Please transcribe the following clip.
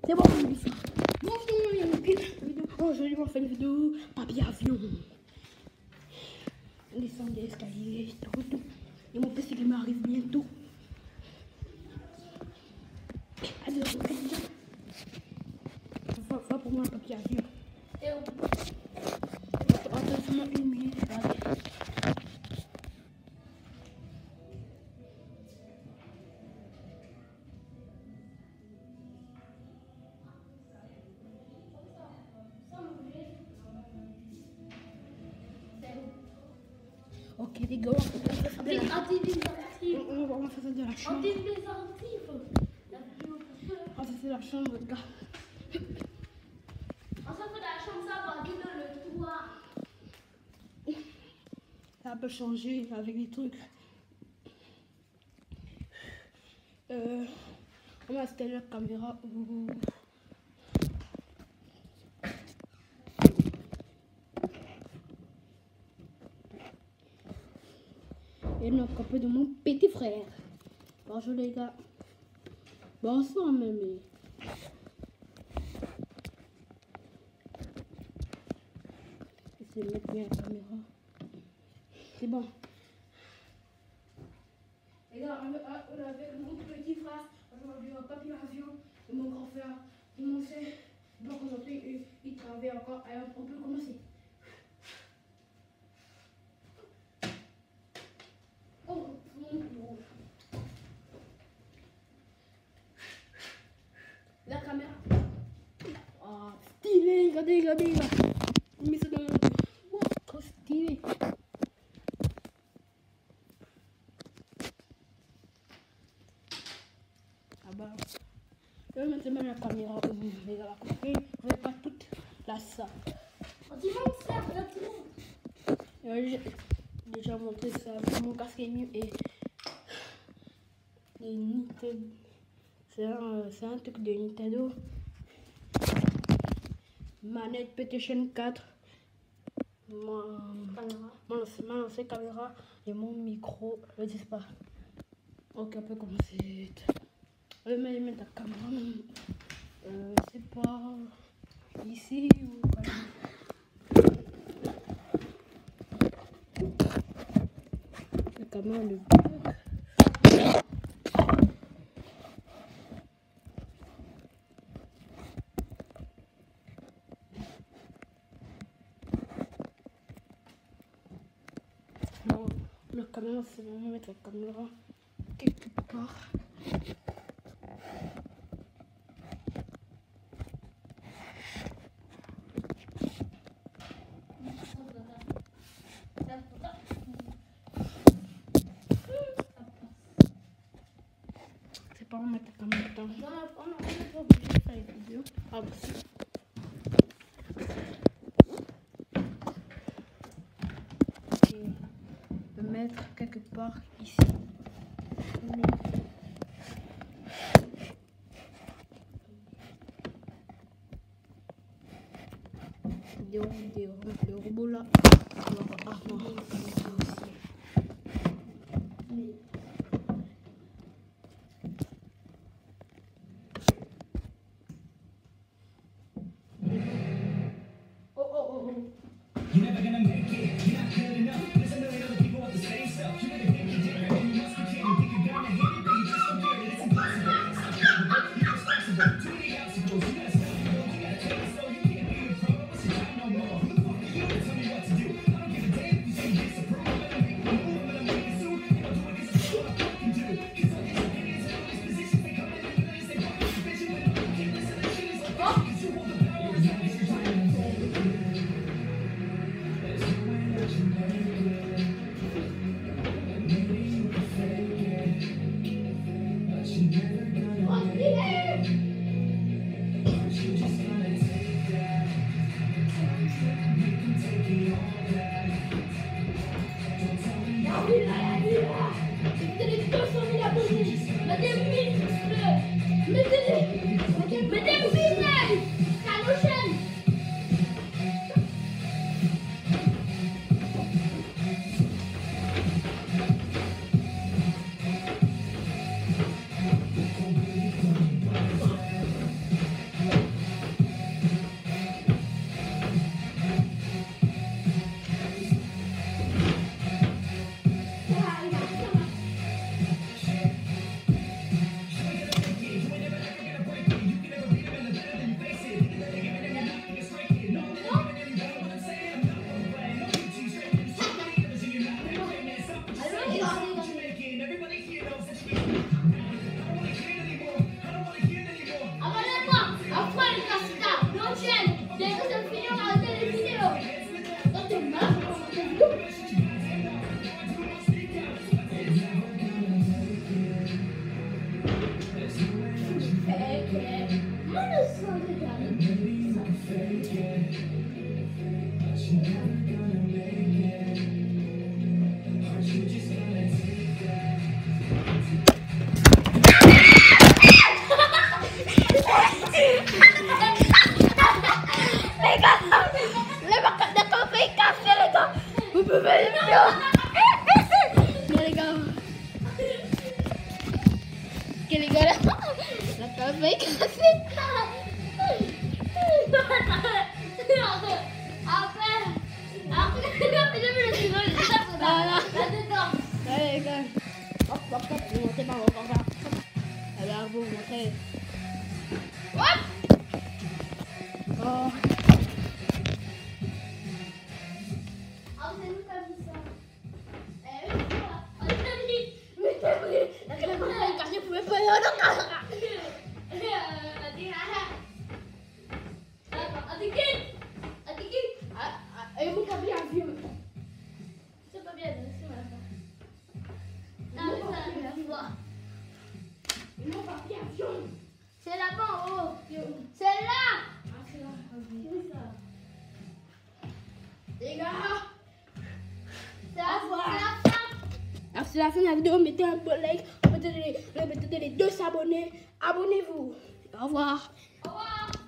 C'est bon, on dit ça. Bonjour, il y a une vidéo. Aujourd'hui, on fait une vidéo papier avion. On descend des escaliers, tout. Et mon PC qui m'arrive bientôt. Allez, va pour moi un papier avion. Attends seulement une minute. Ok les gars, on va faire ça de la chambre. On va faire la chambre, les gars. On s'en fait la chambre, ça va dire dans le toit. Ça peut changer avec les trucs. On va installer la caméra. Et le copain de mon petit frère. Bonjour les gars. Bonsoir même. J'essaie de mettre bien la caméra. C'est bon. Les gars, avec mon petit frère, aujourd'hui un papier avion, et mon grand frère, mon frère. Donc aujourd'hui, il travaille encore. Alors on peut commencer. La caméra. Oh, stylé, regardez. Mais c'est dans le... Wow, trop stylé. Ah bah. Je vais mettre même la caméra où vous allez la couper. Je vais pas toute la salle. On dit non, ça, J'ai déjà montré ça. Mon casque est mieux et Nintendo. C'est un truc de Nintendo. Manette PlayStation 4. Mon ancienne caméra et mon micro. Je ne dis pas. Ok, on peut commencer. Je vais mettre la caméra. C'est pas ici ou la caméra le bug. Non, la caméra, c'est vraiment mettre la caméra quelque part. C'est pas on mettre la caméra dedans. Non, on n'a pas obligé de faire une vidéo. Ah, aussi. Mettre quelque part ici. Des robots là. Oh. You're never gonna make it. You're not good enough. There's a million other people with the same stuff. You never think you did it, and you must pretend you think you're gonna hit it, but you just don't get it. It's impossible. It's not capable. You're responsible. Too many obstacles. You gotta stop the goals. You gotta take it slow. You can't be a pro. Don't waste your time no more. Who the fuck are you to tell me what to do? I don't give a damn if you say you disapprove. I'm gonna make the move. I'm gonna make it soon. And I'll do it 'cause it's what I fucking do. 'Cause all these opinions and all these positions, they come in and they say fucking bitch. When all you can't listen, that shit is like fuck. 'Cause you hold the power. It's not your time. There's no way that you make it. maybe you can fake it, but you're never gonna make it. Aren't you just gonna take that? Les gars, d'accord, fait casser les gars. Vous pouvez le faire. Mais les gars. Ok les gars, la cave fait casser. Allez les gars. Hop, hop, hop, vous montez pas mon corps. Allez, vous montrez. Hop. Oh. C'est là-bas en haut. C'est là. Les gars, C'est la fin. alors c'est la fin de la vidéo. Mettez un beau like, mettez les 2 s'abonner. Abonnez-vous. Au revoir. Au revoir.